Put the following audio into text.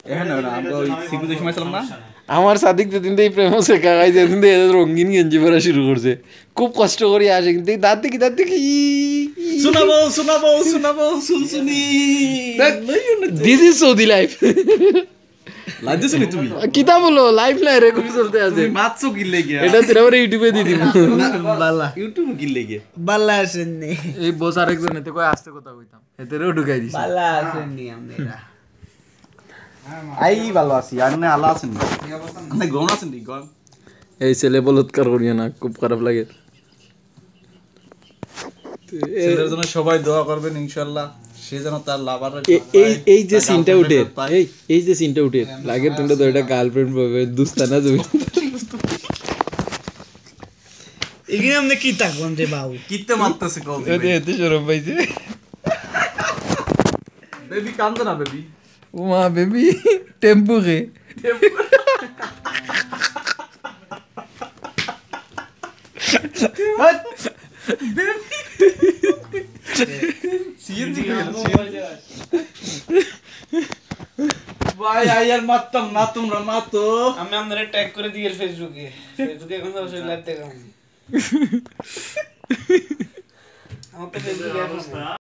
এখানে না আমরা ওই সিকুদের সময় ছিলাম না আমার সাদিক যেদিন এই প্রেম শেখা খাই যেদিন রঙিন গেঞ্জি পরা শুরু করছে খুব কষ্ট করে আসে কিন্তু দাঁত দেখি শোনাবো শুনশুনি দিস ইজ সৌদি লাইফ লাজছো নি তুমি কিতা বলো লাইফ নাই রে খুব চলতে আছে মাছও কিনলে গিয়া এটা তোরা আবার ইউটিউবে দিয়ে দিব বালা ইউটিউব কিনলে গিয়া বালা আসেননি এই বস আরেকজন এতে কই আসতে কথা কইতাম এতেও ঢুকাই দিছি বালা আসেননি আমরা আই ভালো আছি আন্নে আলা আছেন না আন্নে গন আছেন নি গন এই ছেলে বলৎকার করিও না খুব খারাপ লাগে ছেলের জন্য সবাই দোয়া করবেন ইনশাআল্লাহ সে যেন তার লাভার এই যে সিনটা উঠে এই যে সিনটা উঠে লাগে তোমরা তো এটা গার্লফ্রেন্ড পাবে দুস্তানা তুমি এখানে আমরা কি থাকবো রে বাবু কিতে মারতেছে কল এতে শরম পাইছে বেবি কান্দো না বেবি ওমা বেবি টেম্পু রে সিএনজি ভাই আয়ার মারতাম না তোমরা মাতো আমি আপনারা ট্যাগ করে দিয়ে ফেসবুকে এখন সরাসরি লাইভ দেখাবো আমার তো ফেসবুকে